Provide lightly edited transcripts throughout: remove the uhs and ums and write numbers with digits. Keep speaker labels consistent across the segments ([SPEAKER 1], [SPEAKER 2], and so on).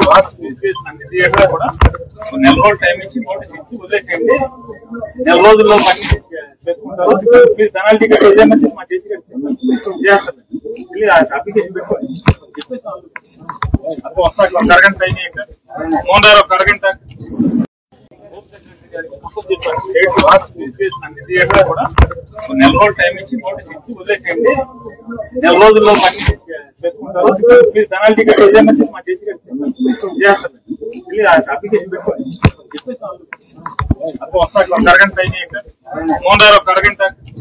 [SPEAKER 1] Theatre కూడా నెల రోజులు టైం ఇచ్చి నోటీస్ ఇచ్చి వదిలేసేయండి. నెల రోజుల్లో పని చేసుకుంటారు. మీరు పెనాల్టీ కట్టేసేయమని చెప్పి మా జేసీ గారు చేస్తారు. అప్లికేషన్ పెట్టుకోండి. అప్పుడు వస్తా ఒక అరగంట టైం మోహన్ ఒక అరగంట థియేటర్ కూడా నెల రోజులు టైం ఇచ్చి నోటీస్ ఇచ్చి వదిలేసేయండి. నెల రోజుల్లో పని చేసుకుంటారు. మీరు పెనాల్టీ కట్టేసేయమని చెప్పి మా జేసీ గారు చేస్తారు. అప్లికేషన్ పెట్టుకోండి. అప్పుడు వస్తా ఒక అరగంట టైం మోహన్ ఒక అరగంట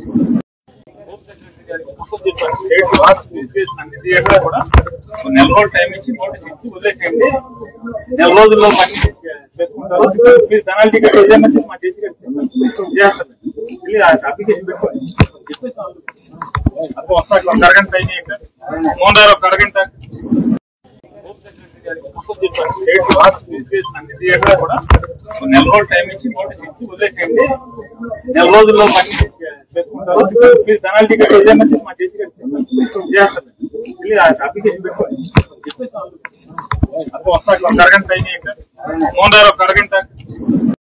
[SPEAKER 1] థియేటర్ కూడా నెల రోజులు టైం ఇచ్చి నోటీస్ ఇచ్చి వదిలేసేయండి. నెల రోజుల్లో పని చేసుకుంటారు. మీరు పెనాల్టీ కట్టేసేయమని చెప్పి మా జేసీ గారు చేస్తారు. అప్లికేషన్ పెట్టుకోండి. అప్పుడు వస్తా ఒక అరగంట టైం మోహన్ ఒక అరగంట థియేటర్ కూడా నెల రోజులు టైం ఇచ్చి నోటీస్ ఇచ్చి వదిలేసేయండి. నెల రోజుల్లో పని చేసుకుంటారు. మీరు పెనాల్టీ కట్టేసేయమని చెప్పి మా జేసీ గారు చేస్తారు. అప్లికేషన్ పెట్టుకోండి. అప్పుడు వస్తా ఒక అరగంట టైం మోహన్ ఒక అరగంట